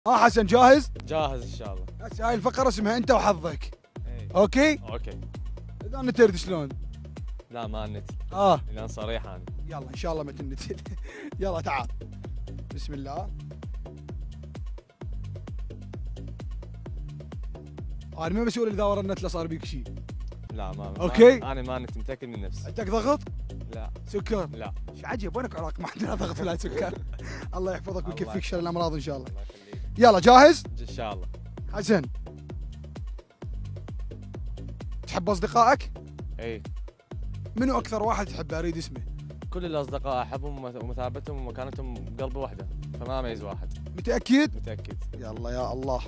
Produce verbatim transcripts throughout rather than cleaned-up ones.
ها حسن جاهز؟ جاهز ان شاء الله. هسه هاي الفقره اسمها انت وحظك. ايه. اوكي؟ اوكي. اذا نترد شلون؟ لا ما نت. اه لان صريح انا. يلا ان شاء الله ما تنتل. يلا تعال. بسم الله. انا ما مسؤول اذا ورا النت صار بيك شيء. لا ما أوكي. ما انا ما نت متاكد من نفسي. عندك ضغط؟ لا. سكر؟ لا. شو عجب وينك عراق ما عندنا ضغط ولا سكر. الله يحفظك الله ويكفيك شر الامراض ان شاء الله. الله يخليك. يلا جاهز؟ ان شاء الله. حسن تحب اصدقائك؟ اي. منو اكثر واحد تحبه اريد اسمه؟ كل الاصدقاء احبهم ومثابتهم ومكانتهم بقلب واحده فما اميز واحد. متاكد؟ متاكد. يلا يا الله.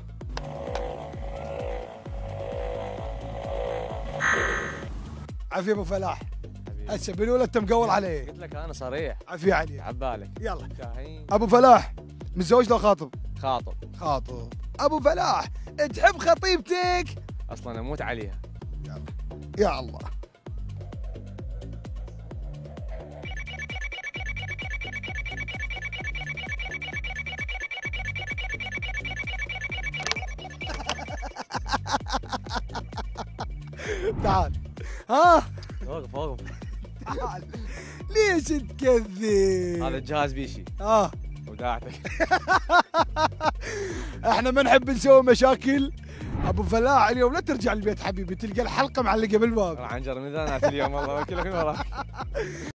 عافية ابو فلاح. حبيبي. هسه بالأولى انت مقول عليه. قلت لك انا صريح. عافية عليك. عبالك. يلا شاهين. ابو فلاح متزوج لو خاطب؟ خاطب. خاطب. ابو فلاح تحب خطيبتك؟ اصلا اموت عليها. يلا يا الله. تعال. ها وقف وقف. تعال. ليش تكذب؟ هذا الجهاز بيشي. اه وداعتك. احنا ما نحب نسوي مشاكل. ابو فلاح اليوم لا ترجع البيت حبيبي تلقى الحلقه معلقه بالباب. عنجر من ذا اليوم والله وكلك من وراك.